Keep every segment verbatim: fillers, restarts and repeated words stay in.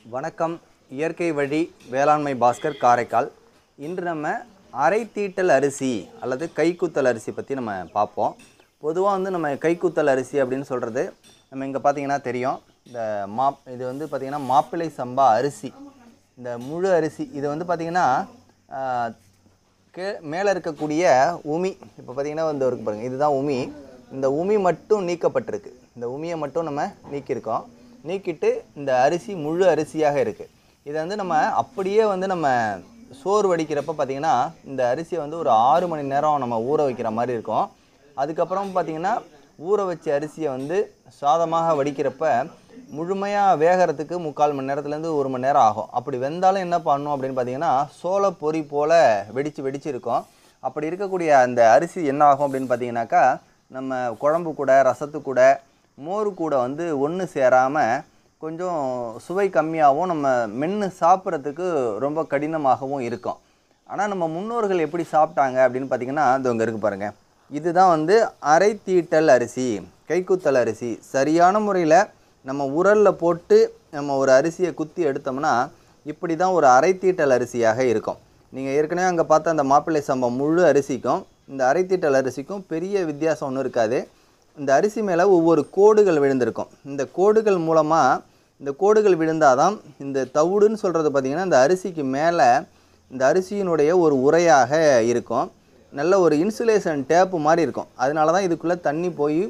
வணக்கம். இயற்கை வழி வேளாண்மை பாஸ்கர் காரைக்கால். இன்று நம்ம அரை தீட்டல் அரிசி அல்லது கைக்குத்தல் அரிசி பற்றி நம்ம பார்ப்போம். பொதுவாக வந்து நம்ம கைக்குத்தல் அரிசி அப்படின்னு சொல்கிறது நம்ம இங்கே பார்த்திங்கன்னா தெரியும். இந்த மாப் இது வந்து பார்த்திங்கன்னா மாப்பிள்ளை சம்பா அரிசி, இந்த முழு அரிசி. இது வந்து பார்த்திங்கன்னா கே மேலே இருக்கக்கூடிய உமி, இப்போ பார்த்திங்கன்னா வந்து இருக்கு பாருங்கள், இதுதான் உமி. இந்த உமி மட்டும் நீக்கப்பட்டிருக்கு. இந்த உமியை மட்டும் நம்ம நீக்கியிருக்கோம். நீக்கிட்டு இந்த அரிசி முழு அரிசியாக இருக்குது. இதை வந்து நம்ம அப்படியே வந்து நம்ம சோறு வடிக்கிறப்ப பார்த்திங்கன்னா இந்த அரிசியை வந்து ஒரு ஆறு மணி நேரம் நம்ம ஊற வைக்கிற மாதிரி இருக்கும். அதுக்கப்புறம் பார்த்திங்கன்னா ஊற வச்ச அரிசியை வந்து சாதமாக வடிக்கிறப்ப முழுமையாக வேகிறதுக்கு முக்கால் மணி நேரத்துலேருந்து ஒரு மணி நேரம் ஆகும். அப்படி வெந்தாலும் என்ன பண்ணணும் அப்படின்னு பார்த்திங்கன்னா சோள பொறி போல் வெடித்து வெடிச்சு இருக்கும். அப்படி இருக்கக்கூடிய அந்த அரிசி என்ன ஆகும் அப்படின்னு பார்த்திங்கனாக்கா, நம்ம குழம்பு கூட ரசத்து கூட மோர் கூட வந்து ஒன்று சேராமல் கொஞ்சம் சுவை கம்மியாகவும் நம்ம மென்று சாப்பிட்றதுக்கு ரொம்ப கடினமாகவும் இருக்கும். ஆனால் நம்ம முன்னோர்கள் எப்படி சாப்பிட்டாங்க அப்படின்னு பார்த்திங்கன்னா, அது இங்கே இருக்குது பாருங்கள். இதுதான் வந்து அரை தீட்டல் அரிசி, கைக்குத்தல் அரிசி. சரியான முறையில் நம்ம உரலில் போட்டு நம்ம ஒரு அரிசியை குத்தி எடுத்தோம்னா இப்படி தான் ஒரு அரை தீட்டல் அரிசியாக இருக்கும். நீங்கள் ஏற்கனவே அங்கே பார்த்த அந்த மாப்பிள்ளை சம்பா முழு அரிசிக்கும் இந்த அரை தீட்டல் அரிசிக்கும் பெரிய வித்தியாசம் ஒன்றும் இருக்காது. இந்த அரிசி மேலே ஒவ்வொரு கோடுகள் விழுந்திருக்கும். இந்த கோடுகள் மூலமாக இந்த கோடுகள் விழுந்தால் தான் இந்த தவிடுன்னு சொல்கிறது பார்த்திங்கன்னா இந்த அரிசிக்கு மேலே இந்த அரிசியினுடைய ஒரு உரையாக இருக்கும். நல்ல ஒரு இன்சுலேஷன் டேப்பு மாதிரி இருக்கும். அதனால தான் இதுக்குள்ளே தண்ணி போய்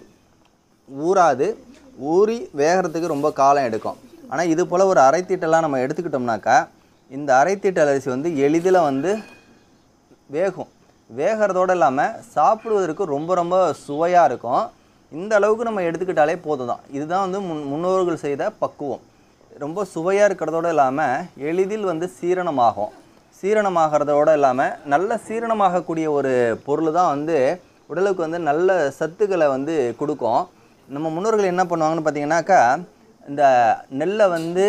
ஊறாது, ஊறி வேகிறதுக்கு ரொம்ப காலம் எடுக்கும். ஆனால் இது போல் ஒரு அரைத்தீட்டெல்லாம் நம்ம எடுத்துக்கிட்டோம்னாக்கா இந்த அரைத்தீட்டல் அரிசி வந்து எளிதில் வந்து வேகும். வேகிறதோடு இல்லாமல் சாப்பிடுவதற்கு ரொம்ப ரொம்ப சுவையாக இருக்கும். இந்த அளவுக்கு நம்ம எடுத்துக்கிட்டாலே போதும் தான். இதுதான் வந்து முன் முன்னோர்கள் செய்த பக்குவம். ரொம்ப சுவையாக இருக்கிறதோடு இல்லாமல் எளிதில் வந்து சீரணமாகும். சீரணமாகிறதோடு இல்லாமல் நல்ல சீரணமாகக்கூடிய ஒரு பொருள் தான் வந்து உடலுக்கு வந்து நல்ல சத்துக்களை வந்து கொடுக்கும். நம்ம முன்னோர்கள் என்ன பண்ணுவாங்கன்னு பார்த்திங்கனாக்கா, இந்த நெல்லை வந்து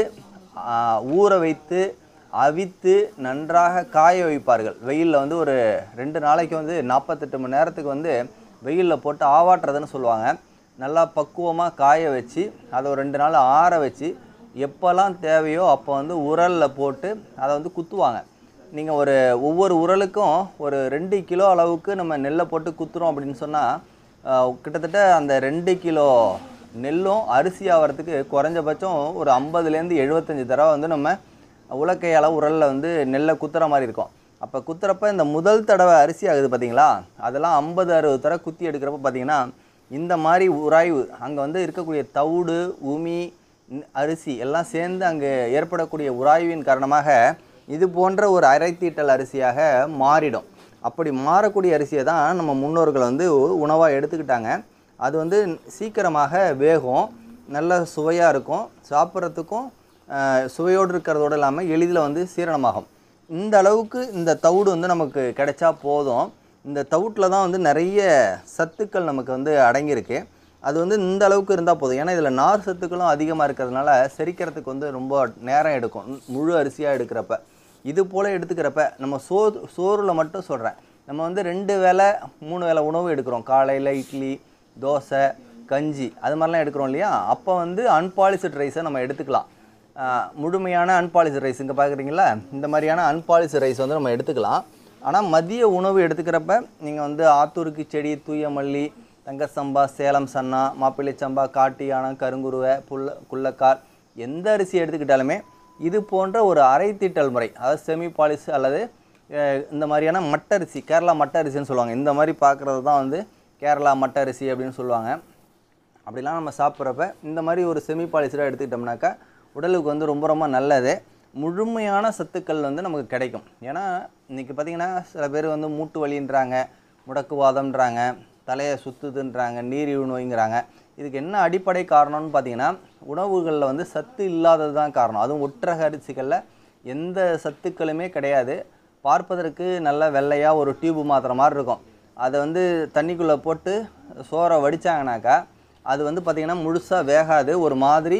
ஊற வைத்து அவித்து நன்றாக காய வைப்பார்கள். வெயிலில் வந்து ஒரு ரெண்டு நாளைக்கு வந்து நாற்பத்தெட்டு மணி நேரத்துக்கு வந்து வெயிலில் போட்டு ஆவாட்டுறதுன்னு சொல்லுவாங்க. நல்லா பக்குவமாக காய வச்சு அதை ஒரு ரெண்டு நாள் ஆற வச்சு எப்போல்லாம் தேவையோ அப்போ வந்து உரலில் போட்டு அதை வந்து குத்துவாங்க. நீங்கள் ஒரு ஒவ்வொரு உரலுக்கும் ஒரு ரெண்டு கிலோ அளவுக்கு நம்ம நெல்லை போட்டு குத்துறோம் அப்படின்னு சொன்னால் கிட்டத்தட்ட அந்த ரெண்டு கிலோ நெல்லும் அரிசி ஆகிறதுக்கு குறைஞ்சபட்சம் ஒரு ஐம்பதுலேருந்து எழுபத்தஞ்சி தடவை வந்து நம்ம உலக்கையால் உரலில் வந்து நெல்லை குத்துற மாதிரி இருக்கும். அப்போ குத்துறப்ப இந்த முதல் தடவை அரிசி ஆகுது பார்த்திங்களா, அதெல்லாம் ஐம்பது அறுபது தடவை குத்தி எடுக்கிறப்ப பார்த்திங்கன்னா இந்த மாதிரி உராய்வு அங்கே வந்து இருக்கக்கூடிய தவிடு உமி அரிசி எல்லாம் சேர்ந்து அங்கே ஏற்படக்கூடிய உராய்வின் காரணமாக இது போன்ற ஒரு அரைத்தீட்டல் அரிசியாக மாறிடும். அப்படி மாறக்கூடிய அரிசியை தான் நம்ம முன்னோர்கள் வந்து உணவாக எடுத்துக்கிட்டாங்க. அது வந்து சீக்கிரமாக வேகும், நல்ல சுவையாக இருக்கும், சாப்பிட்றதுக்கும் சுவையோடு இருக்கிறதோடு இல்லாமல் எளிதில் வந்து சீரணமாகும். இந்த அளவுக்கு இந்த தவிடு வந்து நமக்கு கிடைச்சா போதும். இந்த தவிட்டில் தான் வந்து நிறைய சத்துக்கள் நமக்கு வந்து அடங்கியிருக்கு. அது வந்து இந்த அளவுக்கு இருந்தால் போதும். ஏன்னா இதில் நார் சத்துக்களும் அதிகமாக இருக்கிறதுனால செரிக்கிறதுக்கு வந்து ரொம்ப நேரம் எடுக்கும் முழு அரிசியாக எடுக்கிறப்ப. இது போல் எடுத்துக்கிறப்ப நம்ம சோ சோறில் மட்டும் சொல்கிறேன், நம்ம வந்து ரெண்டு வேளை மூணு வேளை உணவு எடுக்கிறோம். காலையில் இட்லி தோசை கஞ்சி அது மாதிரிலாம் எடுக்கிறோம் இல்லையா, அப்போ வந்து அன்பாலிஷ்டு ரைஸை நம்ம எடுத்துக்கலாம். முழுமையான அன்பாலிஷ்டு ரைஸ் இங்கே பார்க்குறீங்களா, இந்த மாதிரியான அன்பாலிஷ்டு ரைஸ் வந்து நம்ம எடுத்துக்கலாம். ஆனால் மதிய உணவு எடுத்துக்கிறப்ப நீங்கள் வந்து ஆத்தூருக்கு செடி, தூயமல்லி, தங்கசம்பா, சேலம் சன்னா, மாப்பிள்ளை சம்பா, காட்டு யானம், கருங்குருவை, புல்ல குள்ளக்கார் எந்த அரிசி எடுத்துக்கிட்டாலுமே இது போன்ற ஒரு அரைத்தீட்டல் முறை, அதாவது செமி பாலிஷ் அல்லது இந்த மாதிரியான மட்டரிசி, கேரளா மட்டரிசின்னு சொல்லுவாங்க. இந்த மாதிரி பார்க்குறது தான் வந்து கேரளா மட்டரிசி அப்படின்னு சொல்லுவாங்க. அப்படிலாம் நம்ம சாப்பிட்றப்ப இந்த மாதிரி ஒரு செமி பாலிஷ்டாக எடுத்துக்கிட்டோம்னாக்கா உடலுக்கு வந்து ரொம்ப ரொம்ப நல்லது. முழுமையான சத்துக்கள் வந்து நமக்கு கிடைக்கும். ஏன்னா இன்றைக்கி பார்த்திங்கன்னா சில பேர் வந்து மூட்டு வலின்றாங்க, முடக்குவாதம்ன்றாங்க, தலையை சுற்றுதுன்றாங்க, நீரிழிவு நோய்ங்கிறாங்க. இதுக்கு என்ன அடிப்படை காரணம்னு பார்த்திங்கன்னா உணவுகளில் வந்து சத்து இல்லாதது தான் காரணம். அதுவும் ஒற்றக அரிசிகளில் எந்த சத்துக்களுமே கிடையாது. பார்ப்பதற்கு நல்ல வெள்ளையாக ஒரு டியூப்பு மாத்திர மாதிரி இருக்கும். அதை வந்து தண்ணிக்குள்ளே போட்டு சோறை வடித்தாங்கனாக்கா அது வந்து பார்த்திங்கன்னா முழுசாக வேகாது, ஒரு மாதிரி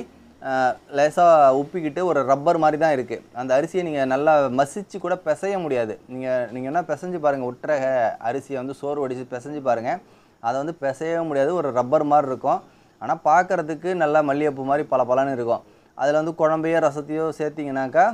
லேசாக உப்பிக்கிட்டு ஒரு ரப்பர் மாதிரி தான் இருக்குது. அந்த அரிசியை நீங்கள் நல்லா மசிச்சு கூட பிசைய முடியாது. நீங்கள் நீங்கள் என்ன பிசைஞ்சு பாருங்கள், ஒற்றக அரிசியை வந்து சோறு வடித்து பிசைஞ்சு பாருங்கள், அதை வந்து பிசையவே முடியாது, ஒரு ரப்பர் மாதிரி இருக்கும். ஆனால் பார்க்குறதுக்கு நல்லா மல்லிகைப்பூ மாதிரி பல பலன்னு இருக்கும். அதில் வந்து குழம்பையோ ரசத்தையோ சேர்த்திங்கனாக்கா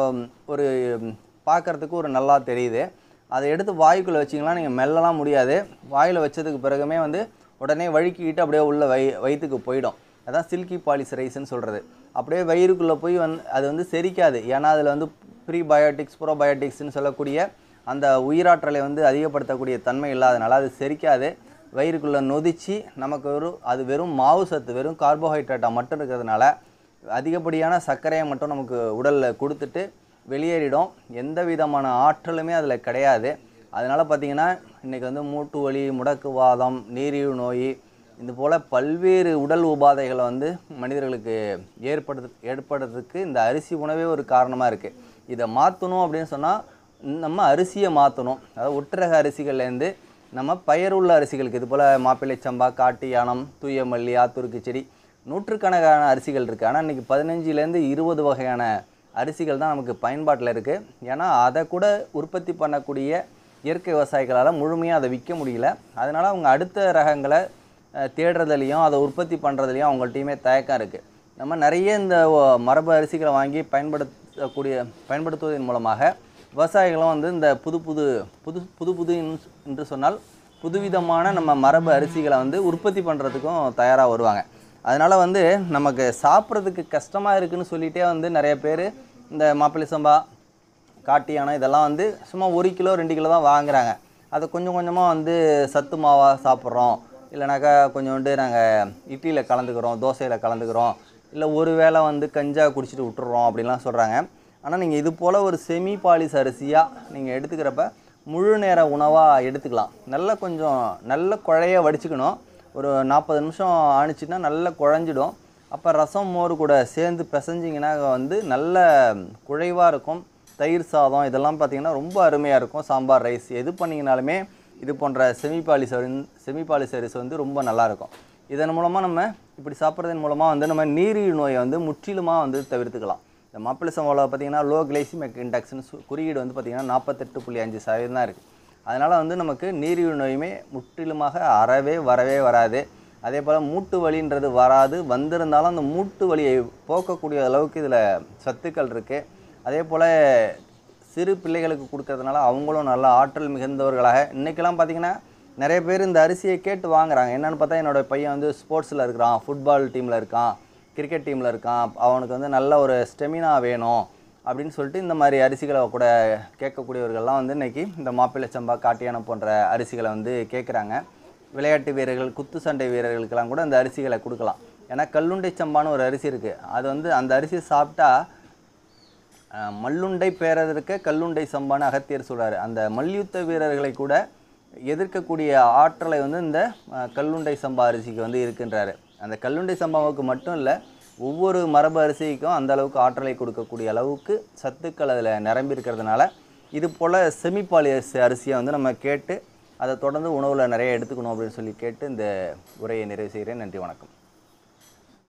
ஒரு பார்க்குறதுக்கு ஒரு நல்லா தெரியுது. அதை எடுத்து வாய்க்குள்ளே வச்சிங்கன்னா நீங்கள் மெல்லலாம் முடியாது. வாயில் வச்சதுக்கு பிறகுமே வந்து உடனே வழுக்கிக்கிட்டு அப்படியே உள்ள வை வயிற்றுக்கு போயிடும். அதான் சில்கி பாலிஸ் ரைஸ்ன்னு சொல்கிறது. அப்படியே வயிறுக்குள்ளே போய் வந் அது வந்து செரிக்காது. ஏன்னா அதில் வந்து ப்ரீபயோட்டிக்ஸ் ப்ரோபயோட்டிக்ஸ்ன்னு சொல்லக்கூடிய அந்த உயிராற்றலை வந்து அதிகப்படுத்தக்கூடிய தன்மை இல்லாதனால அது செரிக்காது. வயிறுக்குள்ளே நொதிச்சு நமக்கு வெறும் அது வெறும் மாவு சத்து வெறும் கார்போஹைட்ரேட்டாக மட்டும் இருக்கிறதுனால அதிகப்படியான சர்க்கரையை மட்டும் நமக்கு உடலில் கொடுத்துட்டு வெளியேறிடும். எந்த விதமான ஆற்றலுமே அதில் கிடையாது. அதனால் பார்த்திங்கன்னா இன்றைக்கி வந்து மூட்டு வலி, முடக்குவாதம், நீரிழிவு நோய் இது போல் பல்வேறு உடல் உபாதைகளை வந்து மனிதர்களுக்கு ஏற்படுது ஏற்படுறதுக்கு இந்த அரிசி உணவே ஒரு காரணமாக இருக்குது. இதை மாற்றணும் அப்படின்னு சொன்னால் நம்ம அரிசியை மாற்றணும். அதாவது ஒட்டுரக அரிசிகள்லேருந்து நம்ம பயருள்ள அரிசிகளுக்கு இது போல் மாப்பிள்ளை சம்பா, காட்டு யானம், தூய மல்லி, ஆத்தூர் கிச்சடி நூற்றுக்கணக்கான அரிசிகள் இருக்குது. ஆனால் இன்றைக்கி பதினஞ்சுலேருந்து இருபது வகையான அரிசிகள் தான் நமக்கு பயன்பாட்டில் இருக்குது. ஏன்னா அதை கூட உற்பத்தி பண்ணக்கூடிய இயற்கை விவசாயிகளால் முழுமையாக அதை விற்க முடியல. அதனால் அவங்க அடுத்த ரகங்களை தேடுறதுலையும் அதை உற்பத்தி பண்ணுறதுலையும் அவங்கள்ட்டையுமே தயக்கம் இருக்குது. நம்ம நிறைய இந்த மரபு அரிசிகளை வாங்கி பயன்படுத்தக்கூடிய பயன்படுத்துவதன் மூலமாக விவசாயிகளும் வந்து இந்த புது புது புது புது புது என்று சொன்னால் புதுவிதமான நம்ம மரபு அரிசிகளை வந்து உற்பத்தி பண்ணுறதுக்கும் தயாராக வருவாங்க. அதனால் வந்து நமக்கு சாப்பிட்றதுக்கு கஷ்டமாக இருக்குதுன்னு சொல்லிகிட்டே வந்து நிறைய பேர் இந்த மாப்பிள்ளை சம்பா, காட்டு யானம் இதெல்லாம் வந்து சும்மா ஒரு கிலோ ரெண்டு கிலோ தான் வாங்குகிறாங்க. அதை கொஞ்சம் கொஞ்சமாக வந்து சத்து மாவாக சாப்பிட்றோம், இல்லைனாக்கா கொஞ்சோண்டு நாங்கள் இட்லியில் கலந்துக்கிறோம், தோசையில் கலந்துக்கிறோம், இல்லை ஒரு வேளை வந்து கஞ்சா குடிச்சிட்டு விட்டுறோம் அப்படின்லாம் சொல்கிறாங்க. ஆனால் நீங்கள் இது போல் ஒரு செமி பாலிஸ் அரிசியாக நீங்கள் எடுத்துக்கிறப்ப முழு நேர உணவாக எடுத்துக்கலாம். நல்லா கொஞ்சம் நல்ல குழைய வடிச்சுக்கணும். ஒரு நாற்பது நிமிஷம் ஆணிச்சின்னா நல்லா குழஞ்சிடும். அப்போ ரசம் மோர் கூட சேர்ந்து பிசைஞ்சிங்கன்னா வந்து நல்ல குழைவாக இருக்கும். தயிர் சாதம் இதெல்லாம் பார்த்திங்கன்னா ரொம்ப அருமையாக இருக்கும். சாம்பார், ரைஸ் எது பண்ணிங்கனாலுமே இது போன்ற செமி பாலிஸ் செமி பாலிஸ் அரிசி வந்து ரொம்ப நல்லாயிருக்கும். இதன் மூலமாக நம்ம இப்படி சாப்பிட்றதன் மூலமாக வந்து நம்ம நீரிழிவு நோயை வந்து முற்றிலுமாக வந்து தவிர்த்துக்கலாம். இந்த மாப்பிள்ளை சம்பாவில் பார்த்திங்கன்னா லோ கிளைசிமிக் இண்டெக்ஸ்னு குறியீடு வந்து பார்த்திங்கன்னா நாற்பத்தெட்டு புள்ளி அஞ்சு சதவீதம் தான் இருக்குது. அதனால் வந்து நமக்கு நீரிழிவு நோயுமே முற்றிலுமாக அறவே வரவே வராது. அதே போல் மூட்டு வலின்றது வராது. வந்திருந்தாலும் அந்த மூட்டு வலியை போக்கக்கூடிய அளவுக்கு இதில் சத்துக்கள் இருக்குது. அதே போல் சிறு பிள்ளைகளுக்கு கொடுக்கறதுனால அவங்களும் நல்ல ஆற்றல் மிகுந்தவர்களாக இன்றைக்கெல்லாம் பார்த்திங்கன்னா நிறைய பேர் இந்த அரிசியை கேட்டு வாங்குறாங்க. என்னென்னு பார்த்தா என்னோடய பையன் வந்து ஸ்போர்ட்ஸில் இருக்கிறான், ஃபுட்பால் டீமில் இருக்கான், கிரிக்கெட் டீமில் இருக்கான், அவனுக்கு வந்து நல்ல ஒரு ஸ்டெமினா வேணும் அப்படின்னு சொல்லிட்டு இந்த மாதிரி அரிசிகளை கூட கேட்கக்கூடியவர்கள்லாம் வந்து இன்றைக்கி இந்த மாப்பிள்ளை சம்பா, காட்டு யானம் போன்ற அரிசிகளை வந்து கேட்குறாங்க. விளையாட்டு வீரர்கள், குத்து சண்டை வீரர்களுக்கெல்லாம் கூட அந்த அரிசிகளை கொடுக்கலாம். ஏன்னா கல்லுண்டை சம்பான்னு ஒரு அரிசி இருக்குது. அது வந்து அந்த அரிசியை சாப்பிட்டா மல்லுண்டை பேரதற்கு கல்லுண்டை சம்பான்னு அகத்தியர் சொல்கிறார். அந்த மல்யுத்த வீரர்களை கூட எதிர்க்கக்கூடிய ஆற்றலை வந்து இந்த கல்லுண்டை சம்பா அரிசிக்கு வந்து இருக்கின்றாரு. அந்த கல்லுண்டை சம்பாவுக்கு மட்டும் இல்லை, ஒவ்வொரு மரபு அரிசிக்கும் அந்த அளவுக்கு ஆற்றலை கொடுக்கக்கூடிய அளவுக்கு சத்துக்கள் அதில் நிரம்பி இருக்கிறதுனால இது போல் செமிபாலிஸ் அரிசியை வந்து நம்ம கேட்டு அதை தொடர்ந்து உணவில் நிறைய எடுத்துக்கணும் அப்படின்னு சொல்லி கேட்டு இந்த உரையை நிறைவு செய்கிறேன். நன்றி, வணக்கம்.